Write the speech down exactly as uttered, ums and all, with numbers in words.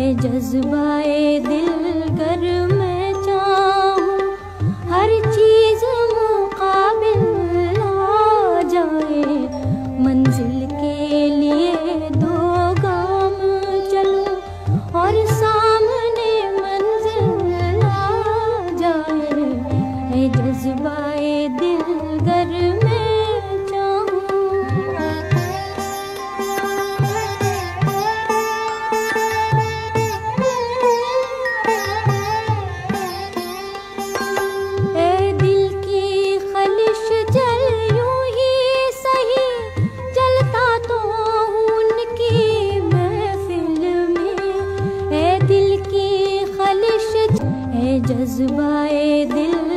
जज्बाए दिल गर मैं चाहूं हर चीज मुकाबिल आ जाए, मंजिल के लिए दो गाम चलूं और सामने मंजिल आ जाए, है जज्बाए दिल गर मैं चाहूं। ए दिल की खलिश जल यूं ही सही, जलता तो हूं उनकी महफिल में। ए दिल की खलिश है जज्बाए दिल